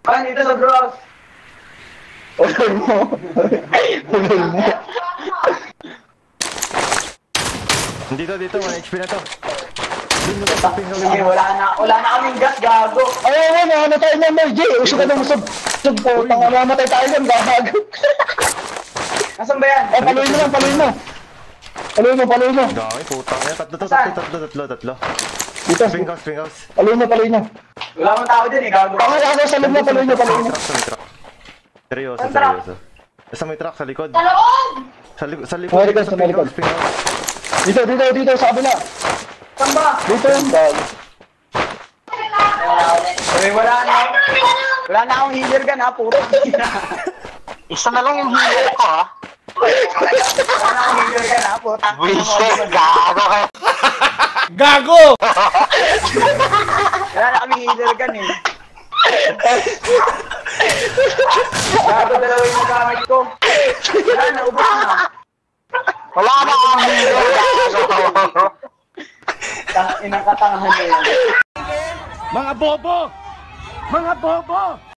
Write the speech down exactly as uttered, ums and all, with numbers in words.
Ah, dito sa bros. Ulol mo. Ulol mo. Dito, dito. one H P na to. Sige, wala na. Wala na kaming gas, gago. Ay, ay, ay, ano tayo na, Mel J? Uso ka na masab. Sub po, tanga mamatay tayo yan, gago. Nasaan ba yan? Ay, paluin mo lang, paluin mo. Paluin mo, paluin mo. Dami, putang yan. Tatlo to, tatlo, tatlo, tatlo, tatlo. Dito, Spring house, spring house. paluin mo, paluin mo. Wala mong tao dyan eh, gago. Tanga ka sa loob mo, paluin mo, paluin mo. Sa may truck. Seryoso, Saan truck? seryoso. Sa may truck, sa likod. Sa loob! Sa, li sa likod, Sa likod, sa sa spring likod. house, spring house. Dito, dito, dito, sa kabila. Saan ba? Dito yung bag. Uy, wala na. Wala na akong healer gun ha, puro. Isa na lang yung healer ko ha. Wala na akong healer gun ha, puro. Wiset, gago kayo. Gago! Wala na kaming healer gun eh. Gago dalawa yung nagamit ko. Wala na, ubos na. Wala na akong healer, gago. Inang katangahan na yan. Mga bobo! Mga bobo!